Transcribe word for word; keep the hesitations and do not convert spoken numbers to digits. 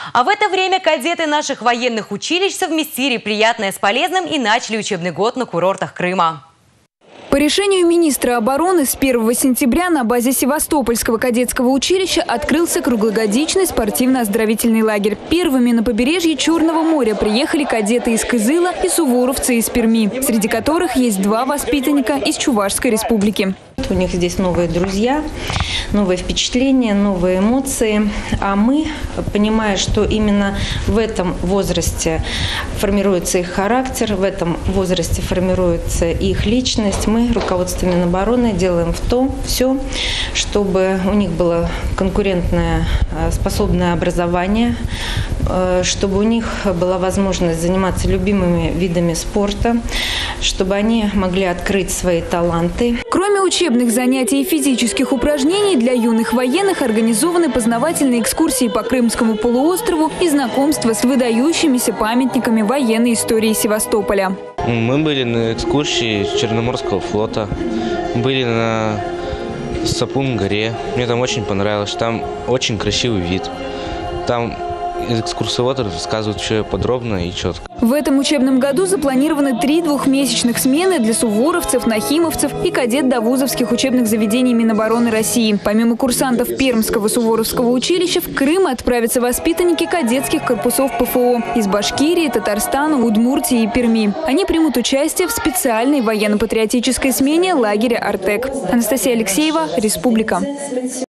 А в это время кадеты наших военных училищ совместили приятное с полезным и начали учебный год на курортах Крыма. По решению министра обороны с первого сентября на базе Севастопольского кадетского училища открылся круглогодичный спортивно-оздоровительный лагерь. Первыми на побережье Черного моря приехали кадеты из Кызыла и суворовцы из Перми, среди которых есть два воспитанника из Чувашской республики. У них здесь новые друзья, новые впечатления, новые эмоции. А мы, понимая, что именно в этом возрасте формируется их характер, в этом возрасте формируется их личность, мы, руководство Минобороны, делаем в том все, чтобы у них было конкурентное, способное образование, чтобы у них была возможность заниматься любимыми видами спорта, чтобы они могли открыть свои таланты. Кроме учебных занятий и физических упражнений, для юных военных организованы познавательные экскурсии по Крымскому полуострову и знакомство с выдающимися памятниками военной истории Севастополя. Мы были на экскурсии Черноморского флота, были на Сапун-горе. Мне там очень понравилось, там очень красивый вид. Там экскурсовод рассказывает все подробно и четко. В этом учебном году запланированы три двухмесячных смены для суворовцев, нахимовцев и кадет-довузовских учебных заведений Минобороны России. Помимо курсантов Пермского суворовского училища, в Крым отправятся воспитанники кадетских корпусов ПФО из Башкирии, Татарстана, Удмуртии и Перми. Они примут участие в специальной военно-патриотической смене лагеря «Артек». Анастасия Алексеева, Республика.